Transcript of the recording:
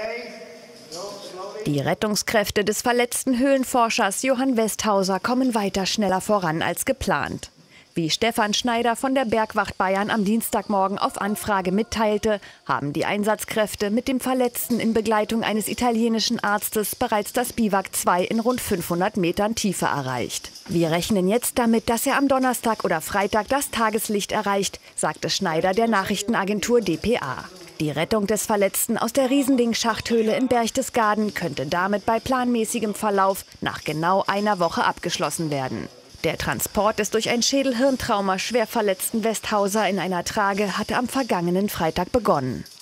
Die Rettungskräfte des verletzten Höhlenforschers Johann Westhauser kommen weiter schneller voran als geplant. Wie Stefan Schneider von der Bergwacht Bayern am Dienstagmorgen auf Anfrage mitteilte, haben die Einsatzkräfte mit dem Verletzten in Begleitung eines italienischen Arztes bereits das Biwak 2 in rund 500 Metern Tiefe erreicht. Wir rechnen jetzt damit, dass er am Donnerstag oder Freitag das Tageslicht erreicht, sagte Schneider der Nachrichtenagentur dpa. Die Rettung des Verletzten aus der Riesending-Schachthöhle in Berchtesgaden könnte damit bei planmäßigem Verlauf nach genau einer Woche abgeschlossen werden. Der Transport des durch ein Schädel-Hirntrauma schwer verletzten Westhauser in einer Trage hatte am vergangenen Freitag begonnen.